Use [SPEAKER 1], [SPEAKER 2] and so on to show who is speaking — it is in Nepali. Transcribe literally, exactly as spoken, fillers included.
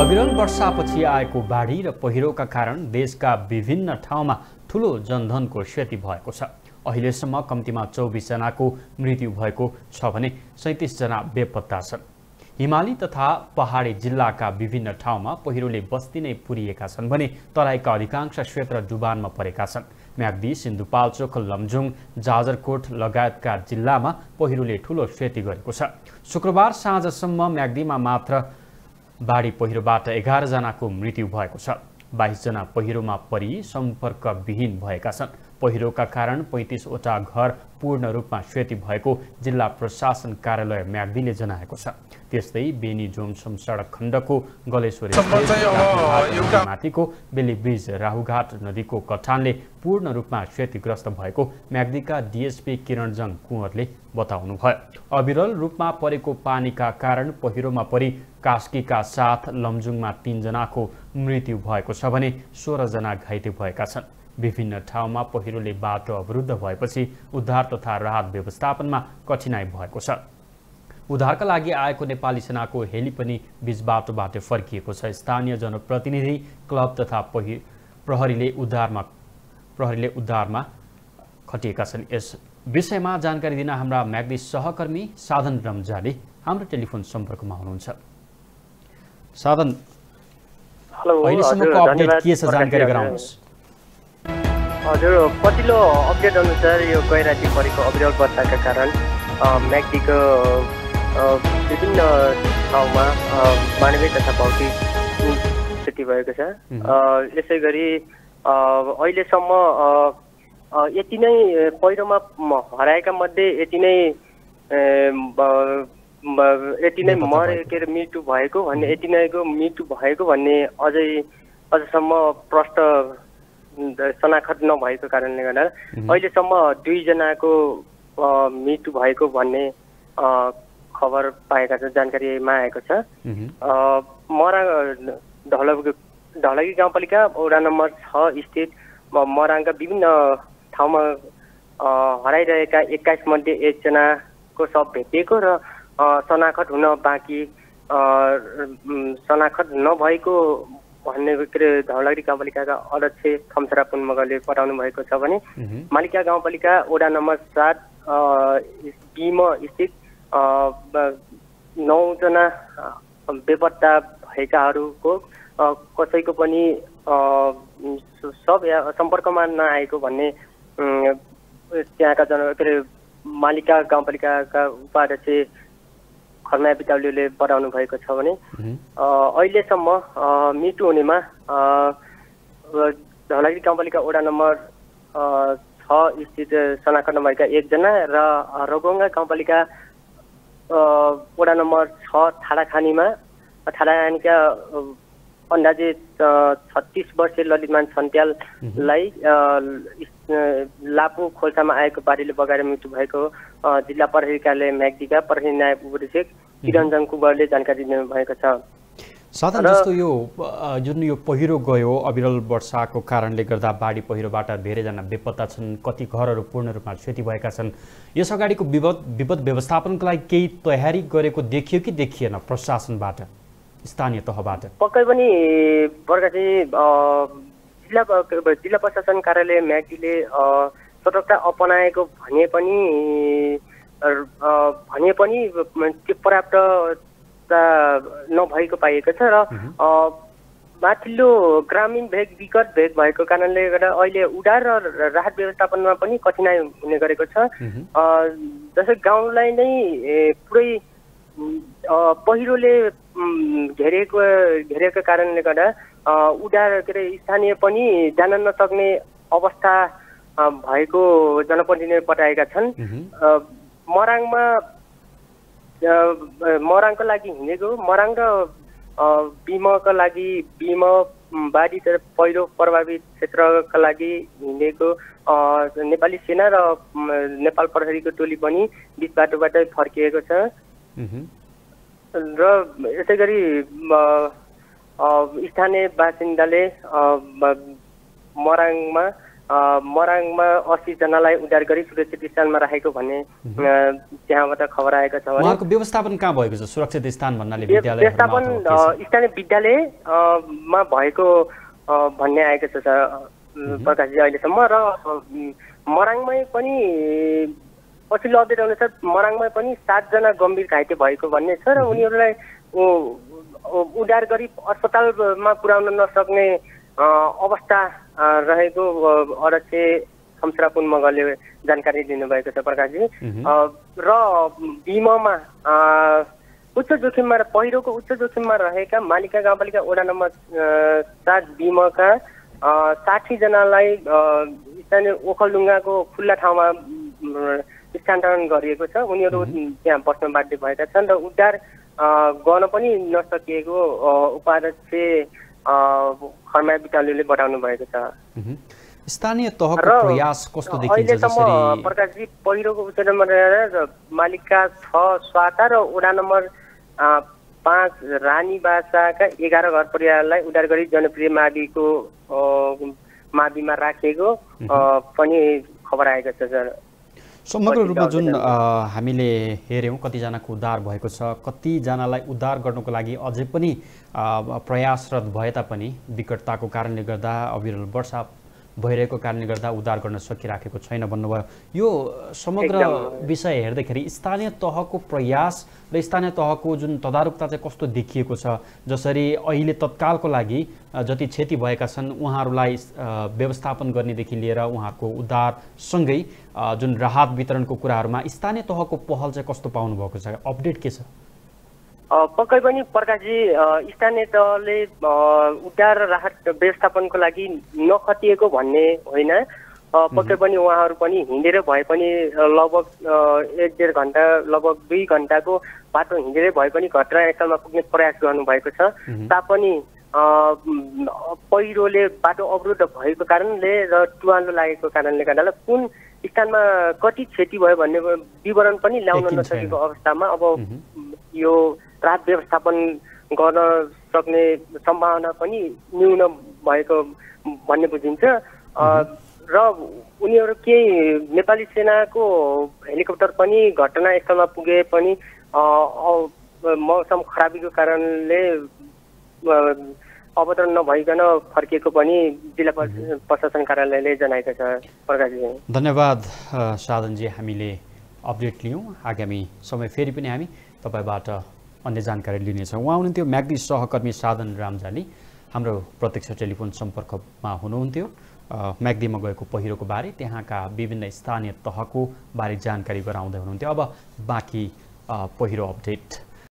[SPEAKER 1] अविरल वर्षापछि आएको बाढी र पहिरोका कारण देशका विभिन्न ठाउँमा ठूलो जनधनको क्षति भएको छ। अहिलेसम्म कम्तीमा चौबीस जनाको मृत्यु भएको छ भने सैंतीस जना बेपत्ता छन्। हिमाली तथा पहाडी जिल्लाका विभिन्न ठाउँमा पहिरोले बस्ती नै पुरिएका छन् भने तराईका अधिकांश क्षेत्र डुबानमा परेका छन्। म्याग्दी, सिन्धुपाल्चोक, लमजुङ, जाजरकोट लगायतका जिल्लामा पहिरोले ठूलो क्षति गरेको छ। शुक्रबार साँझसम्म म्याग्दीमा मात्र बाढी पहिरोबाट एघार जनाको मृत्यु भएको छ। बाइस जना पहिरोमा परि सम्पर्कविहीन भएका छन्। पहिरोका कारण पैंतीसवटा घर पूर्ण रूपमा क्षति भएको जिल्ला प्रशासन कार्यालय म्याग्दीले जनाएको छ। त्यस्तै बेनी जोमसोम सडक खण्डको गलेश्वरी माथिको बेली ब्रिज राहुघाट नदीको कटानले पूर्ण रूपमा क्षतिग्रस्त भएको म्याग्दीका डीएसपी किरणजङ कुँवरले बताउनुभयो। अविरल रूपमा परेको पानीका कारण पहिरोमा परि कास्कीका साथ लमजुङमा तीन जनाको मृत्यु भएको छ भने सोह्र जना घाइते भएका छन्। विभिन्न ठाउँमा पहिरोले बाटो अवरुद्ध भएपछि उद्धार तथा राहत व्यवस्थापनमा कठिनाई भएको छ। उद्धारका लागि आएको नेपाली सेनाको हेली पनि बीच बाटोबाट फर्किएको छ। स्थानीय जनप्रतिनिधि, क्लब तथा प्रहरीले उद्धारमा प्रहरीले उद्धारमा खटिएका छन्। यस विषयमा जानकारी दिन हाम्रा म्याग्दी सहकर्मी साधन रम्जाले हाम्रो टेलिफोन सम्पर्कमा हुनुहुन्छ। साधन, अहिलेसम्मको अपडेट के छ, जानकारी गराउनुहोस्।
[SPEAKER 2] हजुर, पछिल्लो अपडेट अनुसार यो गैराती परेको अविरल वर्षाका कारण म्याग्दीको विभिन्न ठाउँमा मानवीय तथा भौतिक क्षति भएको छ। यसै गरी अहिलेसम्म यति नै पहिरोमा हराएका मध्ये यति नै यति नै मरे के अरे मृत्यु भएको भन्ने यति नैको मृत्यु भएको भन्ने अझै अझसम्म प्रष्ट शनाखत नभएको कारणले गर्दा अहिलेसम्म दुईजनाको मृत्यु भएको भन्ने खबर पाएका छ, जानकारीमा आएको छ। मराङ ढलगी गाउँपालिका वडा नम्बर छ स्थित मराङका विभिन्न ठाउँमा हराइरहेका एक्काइस मध्ये एकजनाको शव भेटिएको र शनाखत हुन बाँकी शनाखत नभएको भन्ने के अरे धौलागिरी गाउँपालिकाका अध्यक्ष खम्सरा पुन मगरले बताउनु भएको छ भने मालिका गाउँपालिका वडा नम्बर सात बीम स्थित नौजना बेपत्ता भएकाहरूको कसैको पनि सब सम्पर्कमा नआएको भन्ने त्यहाँका जन के अरे मालिका गाउँपालिकाका उपाध्यक्ष खर्माया बिताउलीले बताउनु भएको छ भने अहिलेसम्म मृत्यु हुनेमा धौलागिरी गाउँपालिका वडा नम्बर छ स्थित शनाखत नभएका एकजना र रगोङ्गा गाउँपालिका वडा नम्बर छ ठाडाखानीमा ठाडाखानीका अन्दाजे छत्तीस वर्षीय ललितमान छन्त्याललाई लापु खोल्सामा आएको बाढीले बगाएर मृत्यु भएको जिल्ला प्रहरी कार्यालय म्याग्दीका प्रहरी नायब उपरीक्षक किरणजङ कुँवरले जानकारी दिनु भएको छ।
[SPEAKER 1] साधन, जस्तो यो जुन यो पहिरो गयो अविरल वर्षाको कारणले गर्दा बाढी पहिरोबाट धेरैजना बेपत्ता छन्, कति घरहरू पूर्ण रूपमा क्षति भएका छन्। यस अगाडिको विपद विपद व्यवस्थापनको लागि केही तयारी गरेको देखियो कि देखिएन प्रशासनबाट, स्थानीय तहबाट?
[SPEAKER 2] पक्कै पनि प्रकाशी जिल्ला जिल्ला प्रशासन कार्यालय म्याग्दीले सतर्कता अपनाएको भने पनि भने पनि त्यो पर्याप्तता नभएको पाइएको छ र माथिल्लो ग्रामीण भेग विकट भेग भएको कारणले गर्दा अहिले उद्धार र राहत व्यवस्थापनमा पनि कठिनाइ हुने गरेको छ। जस्तै गाउँलाई नै पुरै पहिरोले घेरेको घेरेको कारणले गर्दा उद्धार के अरे स्थानीय पनि जान नसक्ने अवस्था भएको जनप्रतिनिधिले बताएका छन्। मराङमा मराङको लागि हिँडेको मराङ र बीमका लागि बीम बाढी पहिरो प्रभावित क्षेत्रका लागि हिँडेको नेपाली सेना र नेपाल प्रहरीको टोली पनि बीच बाटोबाटै फर्किएको छ र यसै गरी स्थानीय बासिन्दाले मराङमा मराङमा अस्सी जनालाई उद्धार गरी सुरक्षित स्थानमा राखेको भन्ने त्यहाँबाट खबर आएको छ।
[SPEAKER 1] उहाँको व्यवस्थापन कहाँ भएको छ? सुरक्षित स्थान भन्नाले विद्यालय
[SPEAKER 2] व्यवस्थापन स्थानीय विद्यालयमा भएको भन्ने आएको छ प्रकाशजी अहिलेसम्म। र मराङमै पनि पछिल्लो अपडेट अनुसार मराङमै पनि सातजना गम्भीर घाइते भएको भन्ने छ र उनीहरूलाई उद्धार गरी अस्पतालमा पुर्याउन नसक्ने अवस्था रहेको अध्यक्ष खम्सरापुन मगरले जानकारी दिनुभएको छ प्रकाशजी। र बिममा उच्च जोखिममा पहिरोको उच्च जोखिममा रहेका मालिका गाउँपालिका वडा नम्बर सात बिमका साठी जनालाई स्थानीय ओखलढुङ्गाको खुल्ला ठाउँमा स्थानान्तरण गरिएको छ। उनीहरू त्यहाँ बस्न बाध्य भएका छन् र उद्धार गर्न पनि नसकिएको उपाध्यक्ष खर्माया विटालुले बताउनु भएको छ।
[SPEAKER 1] स्थानीय तहको प्रयास कस्तो देखिन्छ?
[SPEAKER 2] अहिलेसम्म प्रकाशजी पहिरोको उच्चमा रहेर मालिका छ स्वाता र वडा नम्बर पाँच रानीबासाका एघार घर परिवारलाई उद्धार गरी जनप्रिय माविको माविमा राखिएको पनि खबर आएको छ सर।
[SPEAKER 1] समग्र रूपमा जुन हामीले हेऱ्यौँ कतिजनाको उद्धार भएको छ, कतिजनालाई उद्धार गर्नको लागि अझै पनि प्रयासरत भए तापनि विकटताको कारणले गर्दा अविरल वर्षा भइरहेको कारणले गर्दा उद्धार गर्न सकिराखेको छैन भन्नुभयो। यो समग्र विषय हेर्दाखेरि स्थानीय तहको प्रयास र स्थानीय तहको जुन तदारुकता चाहिँ कस्तो देखिएको छ? जसरी अहिले तत्कालको लागि जति क्षति भएका छन् उहाँहरूलाई व्यवस्थापन गर्नेदेखि लिएर उहाँहरूको उद्धारसँगै जुन राहत वितरणको कुराहरूमा स्थानीय तहको पहल चाहिँ कस्तो पाउनु भएको छ? अपडेट के छ?
[SPEAKER 2] पक्कै पनि प्रकाशजी स्थानीय तहले उद्धार राहत व्यवस्थापनको लागि नखटिएको भन्ने होइन। पक्कै पनि उहाँहरू पनि हिँडेर भए पनि लगभग एक डेढ घन्टा लगभग दुई घन्टाको बाटो हिँडेरै भए पनि घटनास्थलमा पुग्ने प्रयास गर्नुभएको छ। तापनि पहिरोले बाटो अवरुद्ध भएको कारणले र टुवालो लागेको कारणले गर्दा कुन स्थानमा कति क्षति भयो भन्ने विवरण पनि ल्याउन नसकेको अवस्थामा अब यो राहत व्यवस्थापन गर्न सक्ने सम्भावना पनि न्यून भएको भन्ने बुझिन्छ। र उनीहरू केही नेपाली सेनाको हेलिकप्टर पनि घटनास्थलमा पुगे पनि मौसम खराबीको कारणले अवतरण नभइकन फर्किएको पनि जिल्ला प्रशासन कार्यालयले जनाएको छ प्रकाशजी।
[SPEAKER 1] धन्यवाद साधनजी, हामीले अपडेट लियौँ। आगामी समय फेरि पनि हामी तपाईँबाट अन्य जानकारी लिनेछौँ। उहाँ हुनुहुन्थ्यो म्याग्दी सहकर्मी साधन रामजानी, हाम्रो प्रत्यक्ष टेलिफोन सम्पर्कमा हुनुहुन्थ्यो। म्याग्दीमा गएको पहिरोको बारे, त्यहाँका विभिन्न स्थानीय तहको बारे जानकारी गराउँदै हुनुहुन्थ्यो। अब बाँकी पहिरो अपडेट